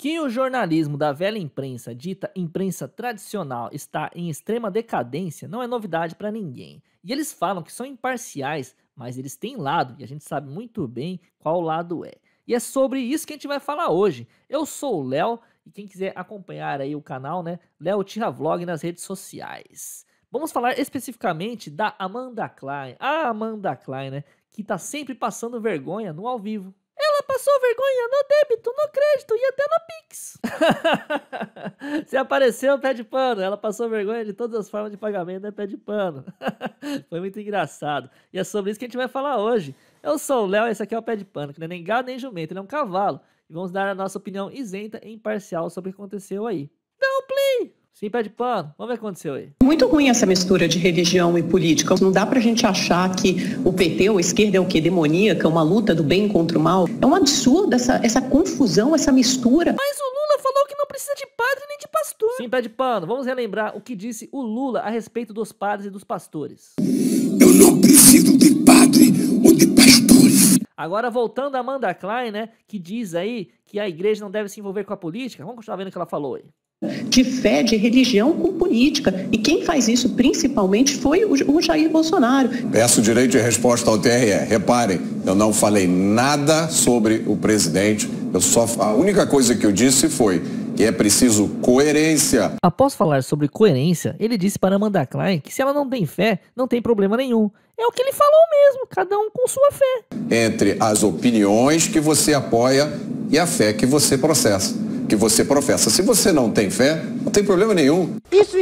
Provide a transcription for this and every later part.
Que o jornalismo da velha imprensa, dita imprensa tradicional, está em extrema decadência não é novidade para ninguém. E eles falam que são imparciais, mas eles têm lado e a gente sabe muito bem qual lado é. E é sobre isso que a gente vai falar hoje. Eu sou o Léo e quem quiser acompanhar aí o canal, né, Léo Tira Vlog nas redes sociais. Vamos falar especificamente da Amanda Klein. A Amanda Klein, né, que tá sempre passando vergonha no ao vivo. Ela passou vergonha no débito, no crédito e até no Pix. Se apareceu, pé de pano. Ela passou vergonha de todas as formas de pagamento, né? Pé de pano. Foi muito engraçado. E é sobre isso que a gente vai falar hoje. Eu sou o Léo e esse aqui é o pé de pano, que não é nem gado nem jumento, ele é um cavalo. E vamos dar a nossa opinião isenta e imparcial sobre o que aconteceu aí. Dá um play! Sim, pé de pano. Vamos ver o que aconteceu aí. Muito ruim essa mistura de religião e política. Não dá pra gente achar que o PT ou a esquerda é o quê? Demoníaca, uma luta do bem contra o mal. É um absurdo essa confusão, essa mistura. Mas o Lula falou que não precisa de padre nem de pastor. Sim, pé de pano. Vamos relembrar o que disse o Lula a respeito dos padres e dos pastores. Eu não preciso de padre ou de pastores. Agora voltando a Amanda Klein, né, que diz aí que a igreja não deve se envolver com a política. Vamos continuar vendo o que ela falou aí. De fé, de religião com política. E quem faz isso principalmente foi o Jair Bolsonaro. Peço direito de resposta ao TRE. Reparem, eu não falei nada sobre o presidente. A única coisa que eu disse foi que é preciso coerência. Após falar sobre coerência, ele disse para Amanda Klein que se ela não tem fé, não tem problema nenhum. É o que ele falou mesmo, cada um com sua fé. Entre as opiniões que você apoia e a fé que você professa. Se você não tem fé, não tem problema nenhum. Isso.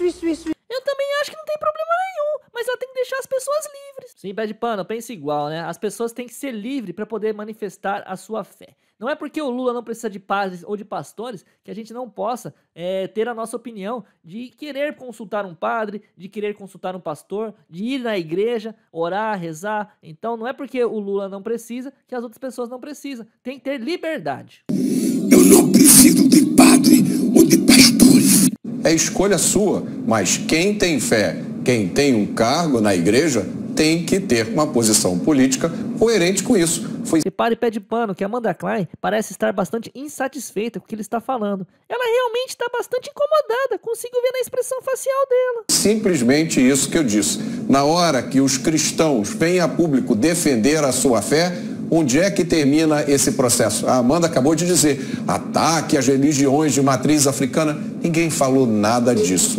Eu também acho que não tem problema nenhum, mas ela tem que deixar as pessoas livres. Sim, pé de pano, pensa igual, né? As pessoas têm que ser livres para poder manifestar a sua fé. Não é porque o Lula não precisa de padres ou de pastores que a gente não possa ter a nossa opinião de querer consultar um padre, de querer consultar um pastor, de ir na igreja, orar, rezar. Então não é porque o Lula não precisa que as outras pessoas não precisam. Tem que ter liberdade. Eu não preciso de padre ou de pastores. É escolha sua, mas quem tem fé, quem tem um cargo na igreja, tem que ter uma posição política coerente com isso. Repare, pé de pano, que a Amanda Klein parece estar bastante insatisfeita com o que ele está falando. Ela realmente está bastante incomodada, consigo ver na expressão facial dela. Simplesmente isso que eu disse. Na hora que os cristãos vêm a público defender a sua fé, onde é que termina esse processo? A Amanda acabou de dizer, ataque às religiões de matriz africana. Ninguém falou nada disso.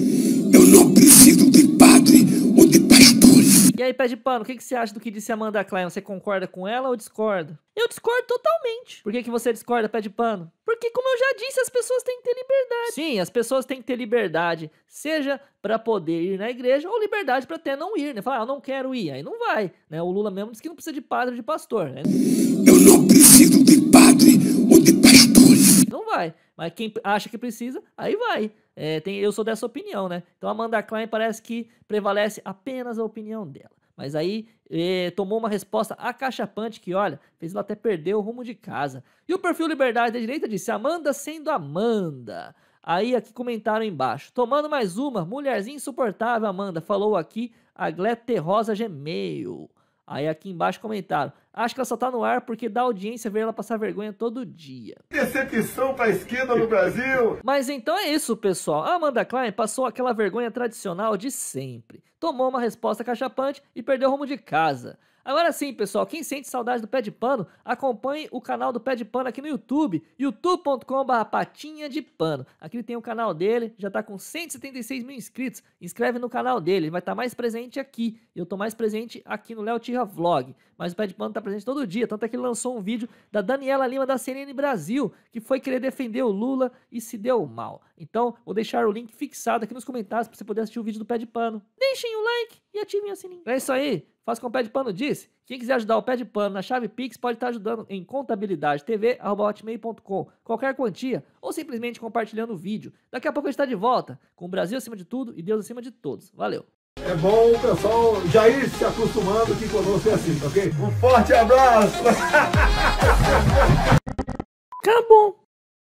Eu não preciso de padre ou de pastores. E aí, pé de pano, o que você acha do que disse a Amanda Klein? Você concorda com ela ou discorda? Eu discordo totalmente. Por que você discorda, pé de pano? Porque, como eu já disse, as pessoas têm que ter liberdade. Sim, as pessoas têm que ter liberdade, seja para poder ir na igreja ou liberdade para até não ir, né? Falar, eu não quero ir, aí não vai, né? O Lula mesmo disse que não precisa de padre ou de pastor, né? Eu não preciso de padre ou de pastores. Não vai, mas quem acha que precisa, aí vai. Eu sou dessa opinião, né? Então a Amanda Klein parece que prevalece apenas a opinião dela. Mas aí tomou uma resposta acachapante que, olha, fez ela até perder o rumo de casa. E o perfil Liberdade da Direita disse, Amanda sendo Amanda. Aí aqui comentaram embaixo, tomando mais uma, mulherzinha insuportável, Amanda, falou aqui a Glete Rosa Gmail. Aí aqui embaixo comentaram, acho que ela só tá no ar porque dá audiência ver ela passar vergonha todo dia. Decepção pra esquerda no Brasil. Mas então é isso, pessoal. A Amanda Klein passou aquela vergonha tradicional de sempre. Tomou uma resposta cachapante e perdeu o rumo de casa. Agora sim, pessoal, quem sente saudade do Pé de Pano, acompanhe o canal do Pé de Pano aqui no YouTube, youtube.com/patinha de pano. Aqui tem o canal dele, já tá com 176 mil inscritos. Inscreve no canal dele, ele vai estar mais presente aqui. Eu tô mais presente aqui no Léo Tira Vlog. Mas o Pé de Pano tá presente todo dia, tanto é que ele lançou um vídeo da Daniela Lima da CNN Brasil, que foi querer defender o Lula e se deu mal. Então, vou deixar o link fixado aqui nos comentários para você poder assistir o vídeo do Pé de Pano. Deixem o like e ativem o sininho. É isso aí. Faça como o Pé de Pano disse. Quem quiser ajudar o Pé de Pano na chave Pix pode estar ajudando em contabilidadetv@hotmail.com. Qualquer quantia ou simplesmente compartilhando o vídeo. Daqui a pouco a gente está de volta com o Brasil acima de tudo e Deus acima de todos. Valeu! É bom o pessoal já ir se acostumando que conosco é assim, ok? Um forte abraço! Acabou!